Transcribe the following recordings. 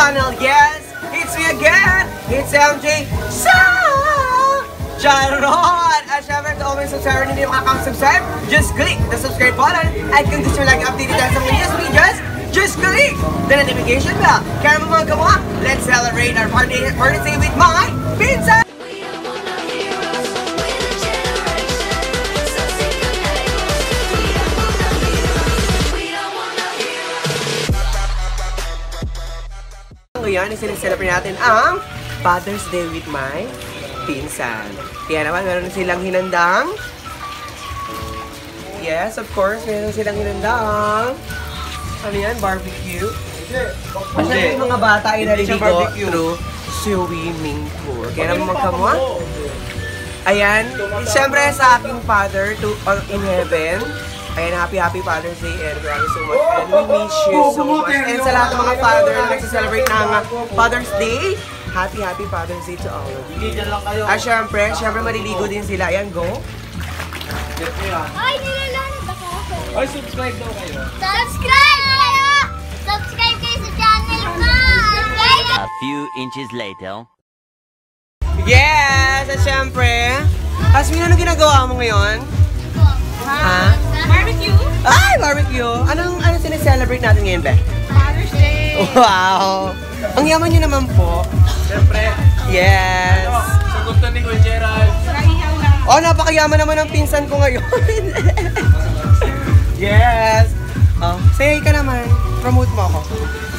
channel. Yes, it's me again. It's MJ Charot! At syempre, kung may subscriber na hindi makakasubscribe, just click the subscribe button. At kung gusto mo lagi updated dahil sa mga news videos, just click the notification bell. Kaya mga kamuha, let's celebrate our birthday with my pinsan! Ngayon, sineselebrate natin ang Father's Day with my pinsan. Kaya naman, meron silang hinandang. Yes, of course, meron silang hinandang. Ano yan? Barbecue? Kasi yung mga bata ay naliligo through swimming pool. Kaya naman magkamwa. Ayan, siyempre sa aking father in heaven. Ayan, happy Father's Day and maraming so much. And we miss you so much. And sa lahat ng mga father na nagsiselebrate ng Father's Day, happy Father's Day to all of you. At syempre maliligo din sila. Ayan, go. Ay, nilalanod ako. Ay, subscribe daw kayo. Subscribe kayo! Subscribe kayo sa channel ko! A few inches later. Yes! At syempre, Asmin, ano ginagawa mo ngayon? Ha? Barbecue? Ay, barbecue! Anong sineselebrate natin ngayon, Beth? Father's Day! Wow! Ang yaman nyo naman po. Siyempre. Yes! Sagot na ni Kuya Gerald. Naihaw lang. Oh, napakayaman naman ng pinsan ko ngayon. Yes! Oh, say hi ka naman. Promote mo ako.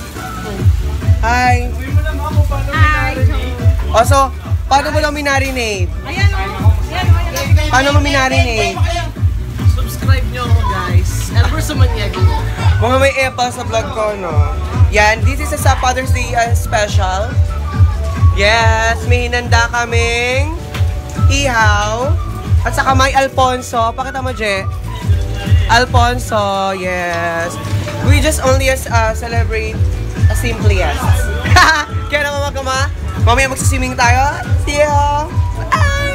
Hi! Sabi mo naman ako paano Hi! Oh, so, paano mo daw minarinate? Ayan o! Paano mo minarinate? Subscribe nyo ako, guys. Ever sa Maniago. Mga may epa sa vlog ko, no? Yan, this is a Father's Day special. Yes, may hinanda kaming ihaw. At saka may Alfonso. Pakita mo, Je. Alfonso, yes. We just only celebrate a simplest. Kaya naman magkama, mamaya magsiswimming tayo. See you! Bye!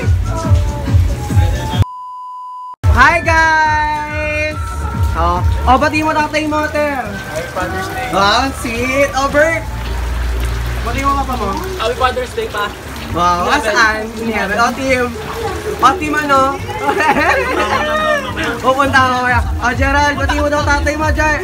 Hi, guys! Oh, pati mo tatay mo, Ter. Happy Father's Day. Wow, sweet. Oh, Bert! Pati mo pa mo. Happy Father's Day pa. Wow, asaan? Oh, team. Oh, team ano? Pupunta ako kaya. Oh, Gerald, pati mo daw tatay mo, Ger.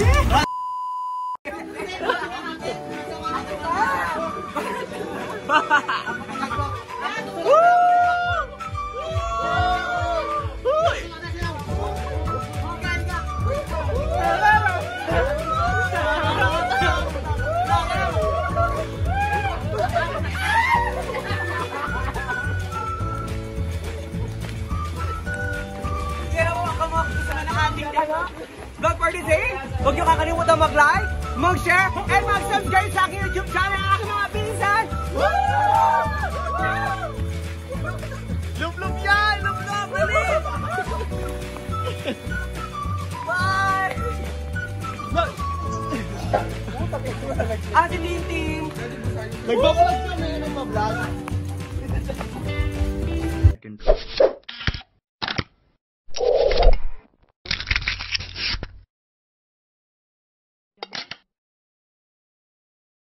Vlog for this day, huwag niyo kakalimutan mag-like, mag-share, and mag-subscribe sa aking YouTube channel ng aking mga pinsan! Lub-lub yan! Lub-lub! Balik! Bye! Si Lintin! Nagbabalag ka na yun ang mablog.